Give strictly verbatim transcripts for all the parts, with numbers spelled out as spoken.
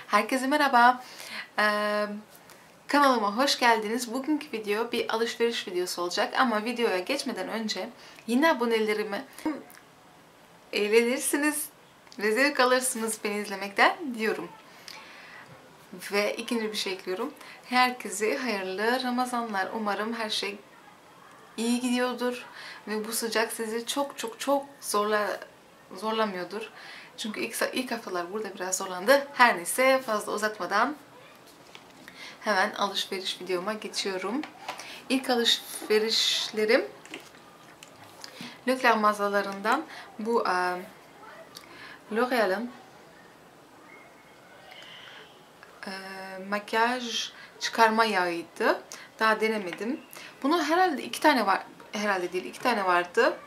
Herkese merhaba. Ee, kanalıma hoş geldiniz. Bugünkü video bir alışveriş videosu olacak ama videoya geçmeden önce yeni abonelerimi eğlenirsiniz ve zevk alırsınız beni izlemekten diyorum. Ve ikinci bir şey ekliyorum. Herkese hayırlı Ramazanlar. Umarım her şey iyi gidiyordur ve bu sıcak sizi çok çok çok zorla zorlamıyordur. Çünkü ilk, ilk haftalar burada biraz zorlandı. Her neyse fazla uzatmadan hemen alışveriş videoma geçiyorum. İlk alışverişlerim Leclerc mağazalarından bu uh, L'Oreal'ın uh, makyaj çıkarma yağıydı. Daha denemedim. Bunu herhalde iki tane var. Herhalde değil, iki tane vardı.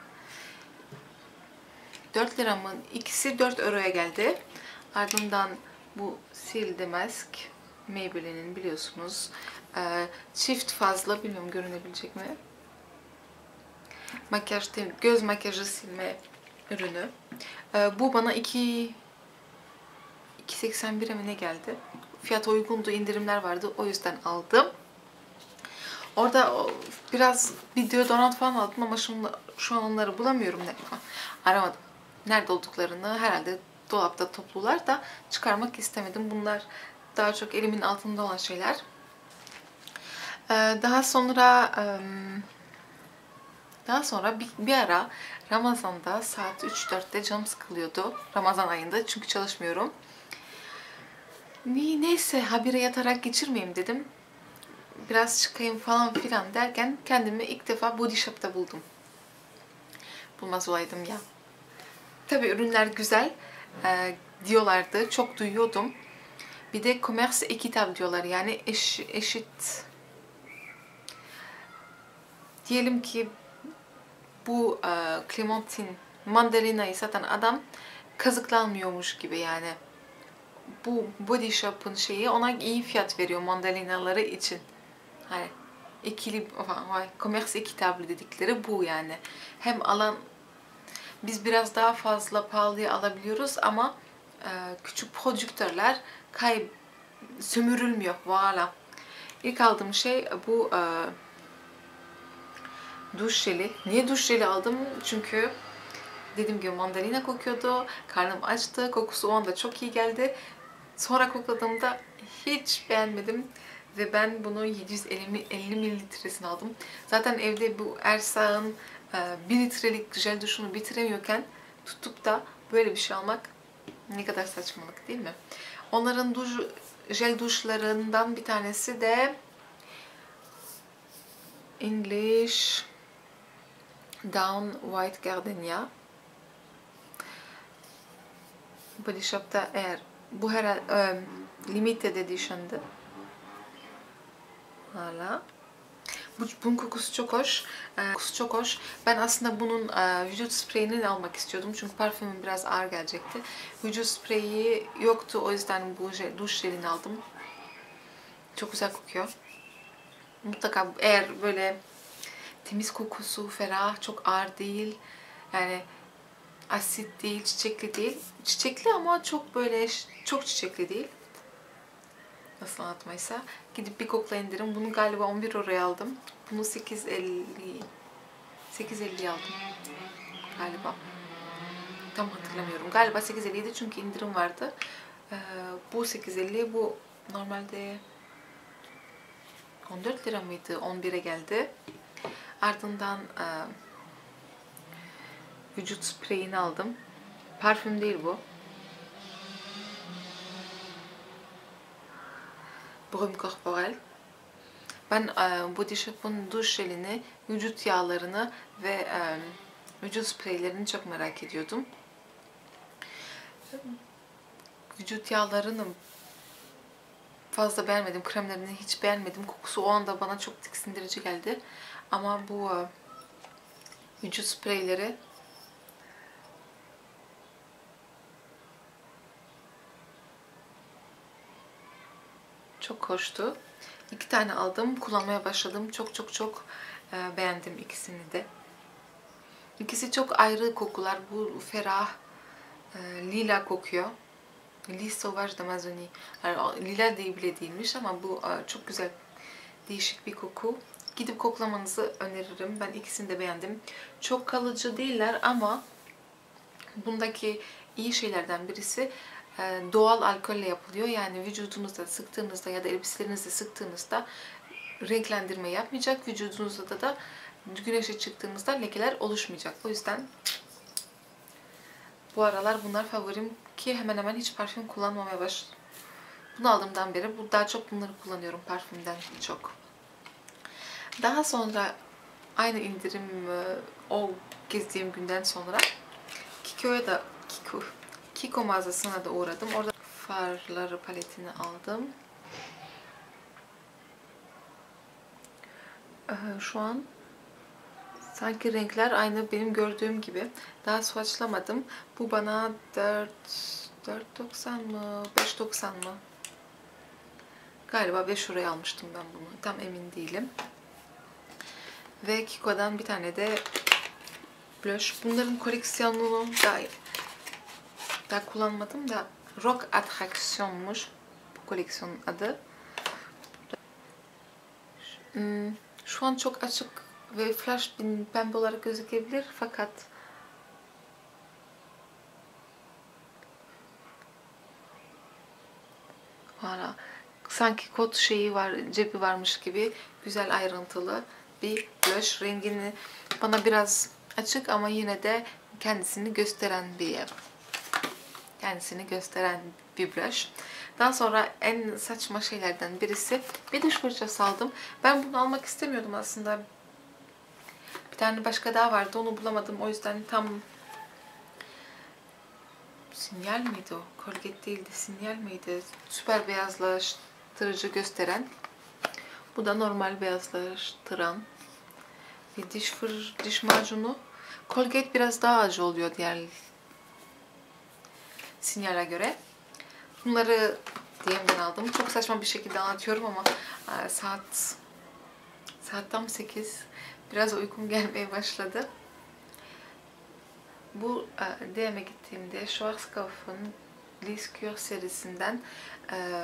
dört liramın ikisi dört euroya geldi. Ardından bu Seal the Mask Maybelline'in biliyorsunuz. Ee, çift fazla, bilmiyorum görünebilecek mi? Makyaj, göz makyajı silme ürünü. Ee, bu bana iki seksen bire mi ne geldi? Fiyat uygundu, indirimler vardı. O yüzden aldım. Orada biraz bir deodorant falan aldım ama şu, şu an onları bulamıyorum. Aramadım. Nerede olduklarını, herhalde dolapta toplular da çıkarmak istemedim. Bunlar daha çok elimin altında olan şeyler. Daha sonra daha sonra bir, bir ara Ramazan'da saat üç dörtte canım sıkılıyordu. Ramazan ayında çünkü çalışmıyorum. Neyse habire yatarak geçirmeyeyim dedim. Biraz çıkayım falan filan derken kendimi ilk defa Body Shop'ta buldum. Bulmaz olaydım ya. Tabii ürünler güzel e, diyorlardı. Çok duyuyordum. Bir de commerce équitable diyorlar. Yani eş, eşit. Diyelim ki bu e, Clementine mandalinayı satan adam kazıklanmıyormuş gibi yani. Bu Body Shop'un şeyi ona iyi fiyat veriyor mandalinaları için. Hani ikili, commerce équitable dedikleri bu yani. Hem alan biz biraz daha fazla pahalıya alabiliyoruz ama e, küçük prodüktörler kay sömürülmüyor. Voilà. İlk aldığım şey bu e, duş jeli. Niye duş jeli aldım? Çünkü dediğim gibi mandalina kokuyordu. Karnım açtı. Kokusu o anda çok iyi geldi. Sonra kokladığımda hiç beğenmedim. Ve ben bunu yedi yüz elli mililitresini aldım. Zaten evde bu Ersağ'ın bir litrelik jel duşunu bitiremiyorken tutup da böyle bir şey almak ne kadar saçmalık değil mi? Onların duş, jel duşlarından bir tanesi de English Down White Gardenia. Body Shop'ta eğer bu herhalde e, limited edition'dı. Hala. Bu, bunun kokusu çok hoş. Ee, kokusu çok hoş. Ben aslında bunun e, vücut spreyini almak istiyordum. Çünkü parfümüm biraz ağır gelecekti. Vücut spreyi yoktu. O yüzden bu jel, duş jelini aldım. Çok güzel kokuyor. Mutlaka eğer böyle temiz kokusu, ferah, çok ağır değil. Yani asit değil, çiçekli değil. Çiçekli ama çok böyle çok çiçekli değil. Nasıl anlatmaysa. Gidip bir koklayın derim. Bunu galiba on bir euroya aldım. Bunu sekiz elli sekiz elliye aldım. Galiba. Tam hatırlamıyorum. Galiba sekiz elliydi çünkü indirim vardı. Ee, bu sekiz elli, bu normalde on dört lira mıydı? on bire geldi. Ardından e, vücut spreyini aldım. Parfüm değil bu. Brüm Corporel. Ben e, Body Shop'un duş jelini, vücut yağlarını ve e, vücut spreylerini çok merak ediyordum. Vücut yağlarını fazla beğenmedim, kremlerini hiç beğenmedim. Kokusu o anda bana çok tiksindirici geldi. Ama bu e, vücut spreyleri çok hoştu. İki tane aldım, kullanmaya başladım. Çok çok çok e, beğendim ikisini de. İkisi çok ayrı kokular. Bu ferah, e, lila kokuyor. Lys Sauvage d'Amazonie. Yani lila diye bile değilmiş ama bu çok güzel, değişik bir koku. Gidip koklamanızı öneririm. Ben ikisini de beğendim. Çok kalıcı değiller ama bundaki iyi şeylerden birisi doğal alkolle yapılıyor. Yani vücudunuzda sıktığınızda ya da elbiselerinizde sıktığınızda renklendirme yapmayacak. Vücudunuzda da güneşe çıktığınızda lekeler oluşmayacak. O yüzden bu aralar bunlar favorim ki hemen hemen hiç parfüm kullanmamaya başladım. Bunu aldığımdan beri bu daha çok bunları kullanıyorum parfümden çok. Daha sonra aynı indirim o gezdiğim günden sonra Kiko'ya da Kiko, Kiko mağazasına da uğradım. Orada farları paletini aldım. Şu an sanki renkler aynı benim gördüğüm gibi. Daha swatchlamadım. Bu bana dört doksan mı? beş doksan mı? Galiba beş liraya almıştım ben bunu. Tam emin değilim. Ve Kiko'dan bir tane de blush. Bunların koleksiyonunu daha, daha kullanmadım da Rock Attraction'muş bu koleksiyonun adı. Şu an çok açık ve flash pembe olarak gözükebilir fakat Valla sanki kot şeyi var, cebi varmış gibi güzel ayrıntılı bir blush. Rengini bana biraz açık ama yine de kendisini gösteren bir kendisini gösteren bir blush. Daha sonra en saçma şeylerden birisi bir diş fırçası aldım. Ben bunu almak istemiyordum aslında. Bir tane başka daha vardı, onu bulamadım. O yüzden tam sinyal miydi o? Colgate değildi, sinyal miydi? Süper beyazlaştırıcı gösteren. Bu da normal beyazlaştıran bir diş fır, diş macunu. Colgate biraz daha acı oluyor diğer sinyale göre. Bunları D M'den aldım. Çok saçma bir şekilde anlatıyorum ama saat saat tam sekiz. Biraz uykum gelmeye başladı. Bu D M'e gittiğimde Schwarzkopf'un Liz Cure serisinden e,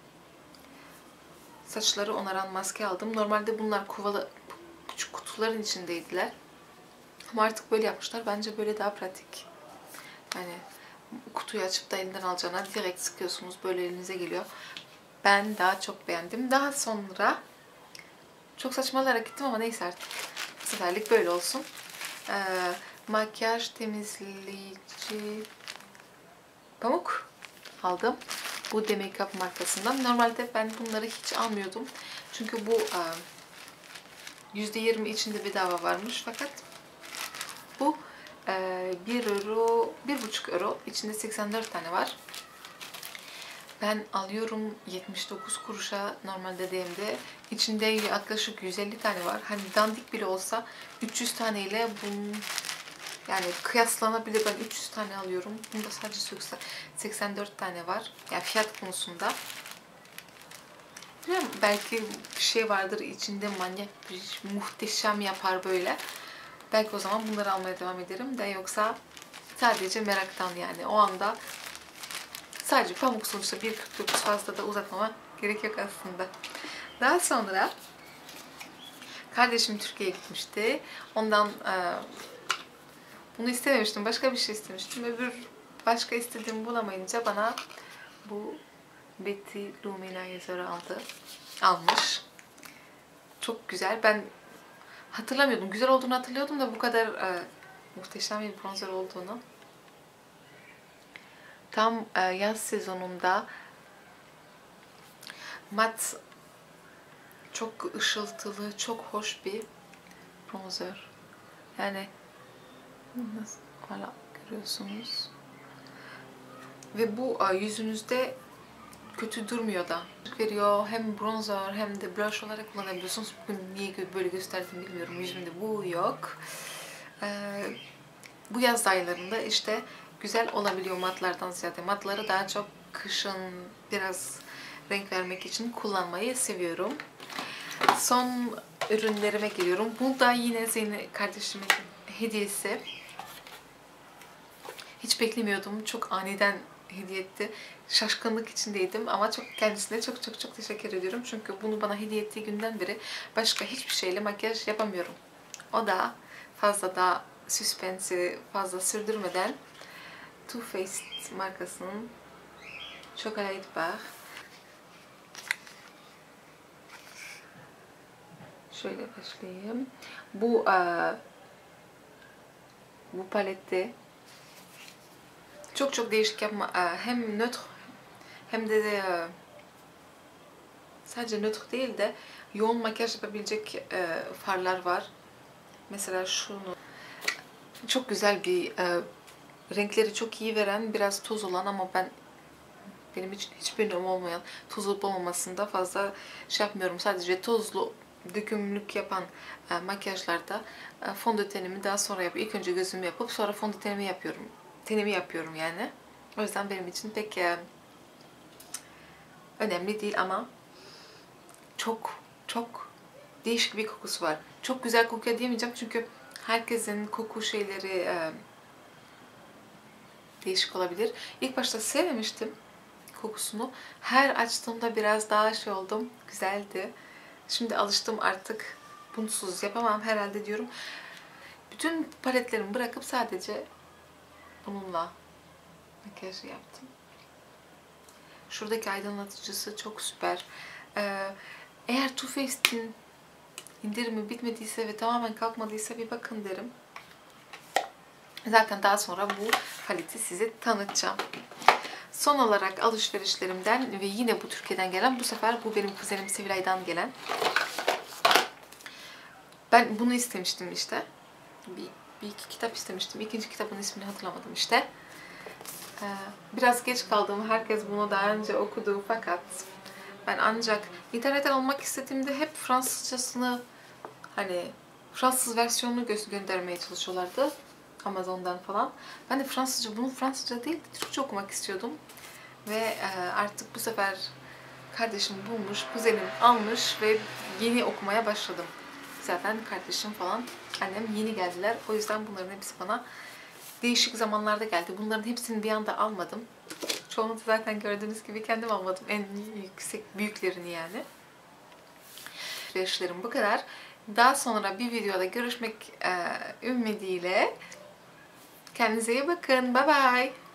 saçları onaran maske aldım. Normalde bunlar kovalı küçük kutuların içindeydiler. Ama artık böyle yapmışlar. Bence böyle daha pratik. Yani kutuyu açıp da elinden alacağına direkt sıkıyorsunuz. Böyle elinize geliyor. Ben daha çok beğendim. Daha sonra çok saçmalara gittim ama neyse artık. Bu seferlik böyle olsun. Ee, makyaj temizleyici pamuk aldım. Bu The Makeup markasından. Normalde ben bunları hiç almıyordum. Çünkü bu yüzde yirmi içinde bedava varmış. Fakat bu bir euro, bir buçuk euro. İçinde seksen dört tane var. Ben alıyorum yetmiş dokuz kuruşa normalde D M'de. İçinde yaklaşık yüz elli tane var. Hani dandik bile olsa üç yüz taneyle bunun yani kıyaslanabilir. Ben üç yüz tane alıyorum. Bunda sadece seksen dört tane var. Yani fiyat konusunda. Bilmiyorum, belki bir şey vardır içinde manyak bir muhteşem yapar böyle. Belki o zaman bunları almaya devam ederim de yoksa sadece meraktan yani o anda sadece pamuk sonuçta bir kırk dokuz fazla da uzatmama gerek yok aslında. Daha sonra kardeşim Türkiye'ye gitmişti. Ondan e, bunu istememiştim. Başka bir şey istemiştim. Öbür başka istediğimi bulamayınca bana bu Betty Luminizer'ı aldı. Almış. Çok güzel. Ben hatırlamıyordum. Güzel olduğunu hatırlıyordum da bu kadar e, muhteşem bir bronzer olduğunu. Tam e, yaz sezonunda mat, çok ışıltılı, çok hoş bir bronzer. Yani nasıl hala görüyorsunuz. Ve bu e, yüzünüzde kötü durmuyor da. Veriyor, hem bronzer hem de blush olarak kullanabiliyorsunuz. Bugün niye böyle gösterdim bilmiyorum. Yüzümde bu yok. Ee, bu yaz aylarında işte güzel olabiliyor matlardan ziyade. Matları daha çok kışın biraz renk vermek için kullanmayı seviyorum. Son ürünlerime geliyorum. Bu da yine Zeynep kardeşimin hediyesi. Hiç beklemiyordum. Çok aniden hediye etti. Şaşkınlık içindeydim ama çok kendisine çok çok çok teşekkür ediyorum. Çünkü bunu bana hediye ettiği günden beri başka hiçbir şeyle makyaj yapamıyorum. O da fazla da suspensi fazla sürdürmeden Too Faced markasının Chocolate Bar. Şöyle başlayayım. Bu e, bu palette çok çok değişik yapma, e, hem nötr hem de, de e, sadece nötr değil de yoğun makyaj yapabilecek e, farlar var. Mesela şunu çok güzel bir e, renkleri çok iyi veren, biraz toz olan ama ben benim hiç hiçbir önemi olmayan toz olup olmamasında fazla şey yapmıyorum. Sadece tozlu dökümlük yapan e, makyajlarda e, fondötenimi daha sonra yapıp ilk önce gözümü yapıp sonra fondötenimi yapıyorum. Tenimi yapıyorum yani. O yüzden benim için pek e, önemli değil ama çok çok değişik bir kokusu var. Çok güzel kokuyor diyemeyeceğim çünkü herkesin koku şeyleri e, değişik olabilir. İlk başta sevmemiştim kokusunu. Her açtığımda biraz daha şey oldum. Güzeldi. Şimdi alıştım artık. Bunsuz yapamam herhalde diyorum. Bütün paletlerimi bırakıp sadece bununla makyajı yaptım. Şuradaki aydınlatıcısı çok süper. Ee, eğer Too Faced'in indirimi bitmediyse ve tamamen kalkmadıysa bir bakın derim. Zaten daha sonra bu paleti size tanıtacağım. Son olarak alışverişlerimden ve yine bu Türkiye'den gelen, bu sefer bu benim kuzenim Sevilay'dan gelen. Ben bunu istemiştim işte. Bir, bir iki kitap istemiştim. İkinci kitabın ismini hatırlamadım işte. Ee, biraz geç kaldım. Herkes bunu daha önce okudu fakat ben ancak internetten almak istediğimde hep Fransızcasını, hani Fransız versiyonunu gö göndermeye çalışıyorlardı. Amazon'dan falan. Ben de Fransızca, bunu Fransızca değil de Türkçe okumak istiyordum. Ve e, artık bu sefer kardeşim bulmuş, kuzenim almış ve yeni okumaya başladım. Zaten kardeşim falan, annem yeni geldiler. O yüzden bunların hepsi bana değişik zamanlarda geldi. Bunların hepsini bir anda almadım. Çoğunu da zaten gördüğünüz gibi kendim almadım. En yüksek büyüklerini yani. Alışverişlerim bu kadar. Daha sonra bir videoda görüşmek e, ümidiyle. Kendinize iyi bakın. Bye bye.